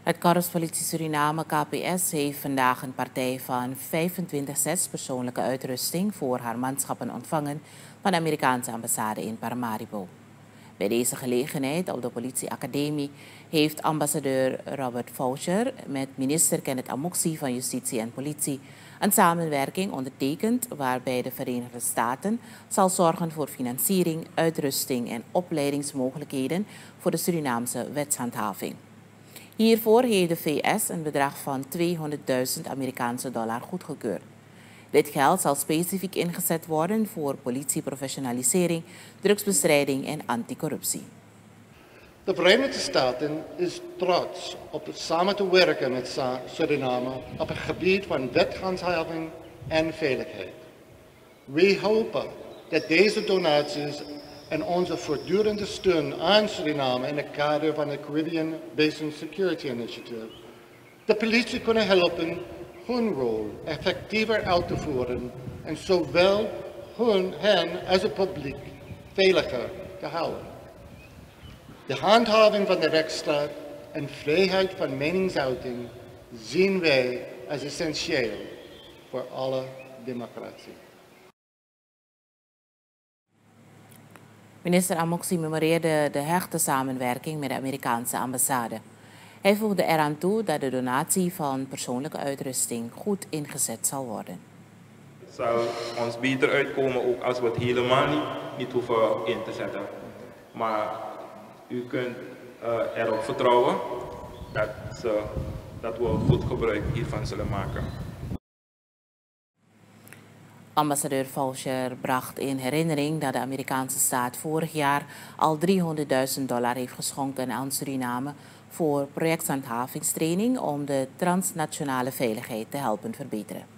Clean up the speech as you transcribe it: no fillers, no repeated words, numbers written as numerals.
Het Korpspolitie Suriname KPS heeft vandaag een partij van 25 persoonlijke uitrusting voor haar manschappen ontvangen van de Amerikaanse ambassade in Paramaribo. Bij deze gelegenheid op de politieacademie heeft ambassadeur Robert Faucher met minister Kenneth Amoksi van Justitie en Politie een samenwerking ondertekend waarbij de Verenigde Staten zal zorgen voor financiering, uitrusting en opleidingsmogelijkheden voor de Surinaamse wetshandhaving. Hiervoor heeft de VS een bedrag van $200.000 Amerikaanse dollar goedgekeurd. Dit geld zal specifiek ingezet worden voor politieprofessionalisering, drugsbestrijding en anticorruptie. De Verenigde Staten is trots op het samen te werken met Suriname op het gebied van wethandhaving en veiligheid. We hopen dat deze donaties en onze voortdurende steun aan Suriname in het kader van het Caribbean Basin Security Initiative de politie kunnen helpen hun rol effectiever uit te voeren en zowel hen als het publiek veiliger te houden. De handhaving van de rechtsstaat en vrijheid van meningsuiting zien wij als essentieel voor alle democratie. Minister Amoksi memoreerde de hechte samenwerking met de Amerikaanse ambassade. Hij voegde eraan toe dat de donatie van persoonlijke uitrusting goed ingezet zal worden. Het zal ons beter uitkomen ook als we het helemaal niet hoeven in te zetten. Maar u kunt erop vertrouwen dat we goed gebruik hiervan zullen maken. Ambassadeur Faucher bracht in herinnering dat de Amerikaanse staat vorig jaar al $300.000 heeft geschonken aan Suriname voor projecthandhavingstraining om de transnationale veiligheid te helpen verbeteren.